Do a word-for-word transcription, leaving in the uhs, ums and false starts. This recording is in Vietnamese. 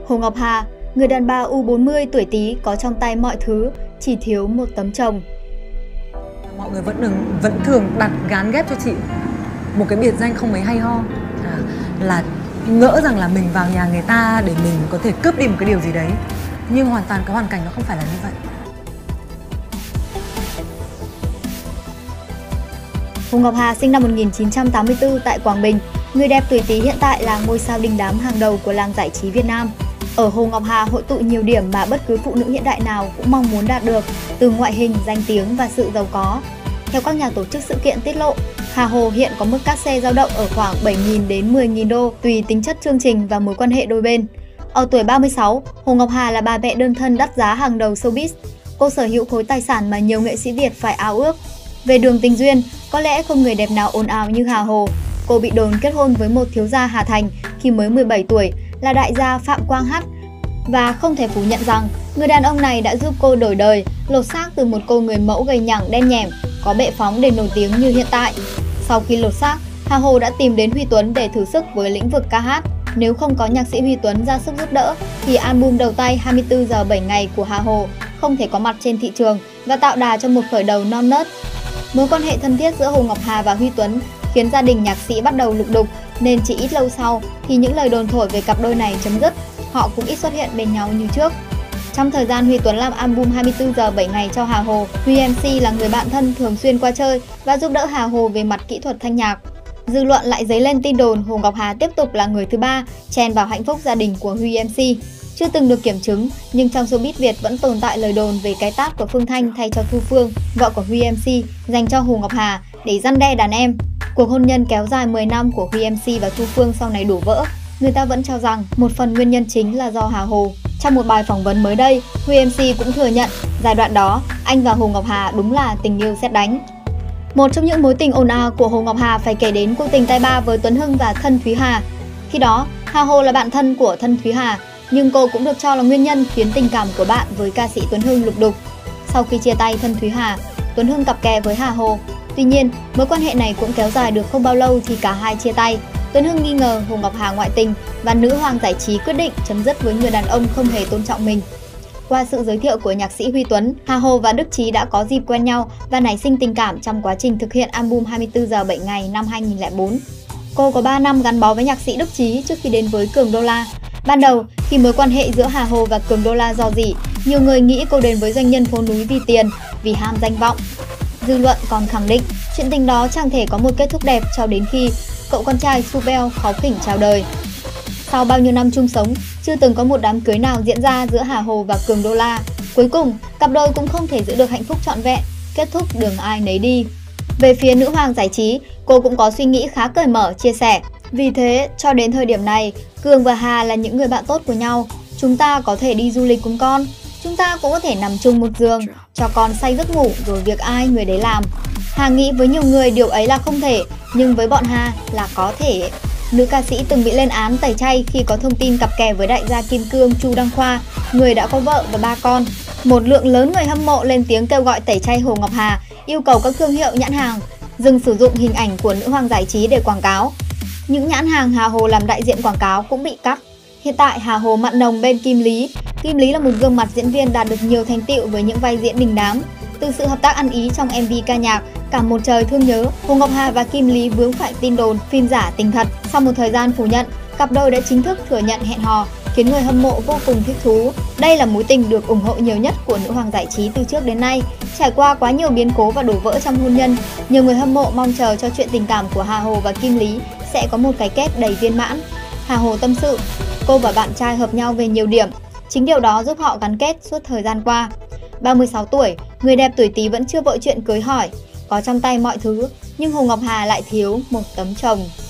Hồ Ngọc Hà, người đàn bà u bốn mươi tuổi Tý có trong tay mọi thứ, chỉ thiếu một tấm chồng. Mọi người vẫn đừng, vẫn thường đặt gán ghép cho chị một cái biệt danh không mấy hay ho, à, là ngỡ rằng là mình vào nhà người ta để mình có thể cướp đi một cái điều gì đấy. Nhưng hoàn toàn cái hoàn cảnh nó không phải là như vậy. Hồ Ngọc Hà sinh năm một nghìn chín trăm tám mươi tư tại Quảng Bình. Người đẹp tuổi Tý hiện tại là ngôi sao đình đám hàng đầu của làng giải trí Việt Nam. Ở Hồ Ngọc Hà hội tụ nhiều điểm mà bất cứ phụ nữ hiện đại nào cũng mong muốn đạt được, từ ngoại hình, danh tiếng và sự giàu có. Theo các nhà tổ chức sự kiện tiết lộ, Hà Hồ hiện có mức cát xe dao động ở khoảng bảy nghìn đến mười nghìn đô tùy tính chất chương trình và mối quan hệ đôi bên. Ở tuổi ba mươi sáu, Hồ Ngọc Hà là bà mẹ đơn thân đắt giá hàng đầu showbiz. Cô sở hữu khối tài sản mà nhiều nghệ sĩ Việt phải ao ước. Về đường tình duyên, có lẽ không người đẹp nào ồn ào như Hà Hồ. Cô bị đồn kết hôn với một thiếu gia Hà Thành khi mới mười bảy tuổi, là đại gia Phạm Quang Hắt. Và không thể phủ nhận rằng, người đàn ông này đã giúp cô đổi đời, lột xác từ một cô người mẫu gầy nhẳng đen nhẻm, có bệ phóng để nổi tiếng như hiện tại. Sau khi lột xác, Hà Hồ đã tìm đến Huy Tuấn để thử sức với lĩnh vực ca hát. Nếu không có nhạc sĩ Huy Tuấn ra sức giúp đỡ, thì album đầu tay hai mươi tư giờ bảy ngày của Hà Hồ không thể có mặt trên thị trường và tạo đà cho một khởi đầu non nớt. Mối quan hệ thân thiết giữa Hồ Ngọc Hà và Huy Tuấn khiến gia đình nhạc sĩ bắt đầu lục đục, nên chỉ ít lâu sau thì những lời đồn thổi về cặp đôi này chấm dứt, họ cũng ít xuất hiện bên nhau như trước. Trong thời gian Huy Tuấn làm album hai mươi tư giờ bảy ngày cho Hà Hồ, Huy em xê là người bạn thân thường xuyên qua chơi và giúp đỡ Hà Hồ về mặt kỹ thuật thanh nhạc. Dư luận lại dấy lên tin đồn Hồ Ngọc Hà tiếp tục là người thứ ba chen vào hạnh phúc gia đình của Huy em xê. Chưa từng được kiểm chứng, nhưng trong showbiz Việt vẫn tồn tại lời đồn về cái tát của Phương Thanh thay cho Thu Phương, vợ của Huy em xê, dành cho Hồ Ngọc Hà để răn đe đàn em. Cuộc hôn nhân kéo dài mười năm của Huy em xê và Thu Phương sau này đổ vỡ. Người ta vẫn cho rằng một phần nguyên nhân chính là do Hà Hồ. Trong một bài phỏng vấn mới đây, Huy em xê cũng thừa nhận giai đoạn đó anh và Hồ Ngọc Hà đúng là tình yêu sét đánh. Một trong những mối tình ồn ào của Hồ Ngọc Hà phải kể đến cuộc tình tay ba với Tuấn Hưng và Thân Thúy Hà. Khi đó, Hà Hồ là bạn thân của Thân Thúy Hà, nhưng cô cũng được cho là nguyên nhân khiến tình cảm của bạn với ca sĩ Tuấn Hưng lục đục. Sau khi chia tay Thân Thúy Hà, Tuấn Hưng cặp kè với Hà Hồ. Tuy nhiên, mối quan hệ này cũng kéo dài được không bao lâu thì cả hai chia tay. Tuấn Hưng nghi ngờ Hồ Ngọc Hà ngoại tình và nữ hoàng giải trí quyết định chấm dứt với người đàn ông không hề tôn trọng mình. Qua sự giới thiệu của nhạc sĩ Huy Tuấn, Hà Hồ và Đức Chí đã có dịp quen nhau và nảy sinh tình cảm trong quá trình thực hiện album hai mươi tư giờ bảy ngày năm hai nghìn không trăm lẻ bốn. Cô có ba năm gắn bó với nhạc sĩ Đức Chí trước khi đến với Cường Đô La. Ban đầu, khi mối quan hệ giữa Hà Hồ và Cường Đô La rò rỉ, nhiều người nghĩ cô đến với doanh nhân phố núi vì tiền, vì ham danh vọng. Dư luận còn khẳng định chuyện tình đó chẳng thể có một kết thúc đẹp cho đến khi cậu con trai Subel kháu khỉnh chào đời. Sau bao nhiêu năm chung sống, chưa từng có một đám cưới nào diễn ra giữa Hà Hồ và Cường Đô La. Cuối cùng, cặp đôi cũng không thể giữ được hạnh phúc trọn vẹn, kết thúc đường ai nấy đi. Về phía nữ hoàng giải trí, cô cũng có suy nghĩ khá cởi mở, chia sẻ. Vì thế, cho đến thời điểm này, Cường và Hà là những người bạn tốt của nhau. Chúng ta có thể đi du lịch cùng con. Chúng ta cũng có thể nằm chung một giường, cho con say giấc ngủ rồi việc ai người đấy làm. Hà nghĩ với nhiều người điều ấy là không thể, nhưng với bọn Hà là có thể. Nữ ca sĩ từng bị lên án tẩy chay khi có thông tin cặp kè với đại gia kim cương Chu Đăng Khoa, người đã có vợ và ba con. Một lượng lớn người hâm mộ lên tiếng kêu gọi tẩy chay Hồ Ngọc Hà, yêu cầu các thương hiệu nhãn hàng dừng sử dụng hình ảnh của nữ hoàng giải trí để quảng cáo. Những nhãn hàng Hà Hồ làm đại diện quảng cáo cũng bị cắt. Hiện tại Hà Hồ mặn nồng bên Kim Lý. Kim Lý là một gương mặt diễn viên đạt được nhiều thành tựu với những vai diễn đình đám. Từ sự hợp tác ăn ý trong em vê ca nhạc Cả Một Trời Thương Nhớ, Hồ Ngọc Hà và Kim Lý vướng phải tin đồn phim giả tình thật. Sau một thời gian phủ nhận, cặp đôi đã chính thức thừa nhận hẹn hò, khiến người hâm mộ vô cùng thích thú. Đây là mối tình được ủng hộ nhiều nhất của nữ hoàng giải trí từ trước đến nay. Trải qua quá nhiều biến cố và đổ vỡ trong hôn nhân, nhiều người hâm mộ mong chờ cho chuyện tình cảm của Hà Hồ và Kim Lý sẽ có một cái kết đầy viên mãn. Hà Hồ tâm sự, cô và bạn trai hợp nhau về nhiều điểm. Chính điều đó giúp họ gắn kết suốt thời gian qua. ba mươi sáu tuổi, người đẹp tuổi Tý vẫn chưa vội chuyện cưới hỏi. Có trong tay mọi thứ, nhưng Hồ Ngọc Hà lại thiếu một tấm chồng.